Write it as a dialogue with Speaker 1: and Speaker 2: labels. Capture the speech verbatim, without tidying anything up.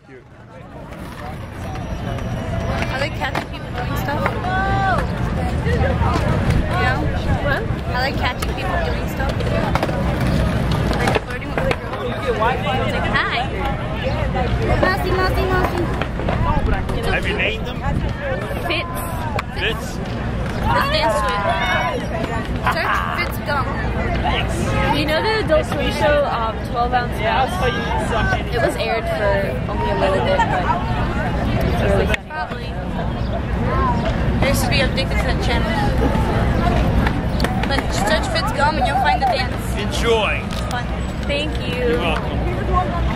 Speaker 1: Cute.
Speaker 2: I like catching people doing stuff. Yeah. What? I like catching people doing stuff. Like flirting with other girls. It's like, hi. Mousy, mousy, mousy.
Speaker 1: Have you named them?
Speaker 2: Fitz.
Speaker 1: Fitz?
Speaker 2: Let's dance to it. Search Fitz gum.
Speaker 3: You know the Adult Swim show, um, twelve ounce Mouse? It was aired for only a little bit, but it's really funny.
Speaker 2: Probably. I used to be addicted to that channel. But search Fitz gum and you'll find the dance.
Speaker 1: Enjoy.
Speaker 2: It's fun.
Speaker 3: Thank you.
Speaker 1: You're welcome.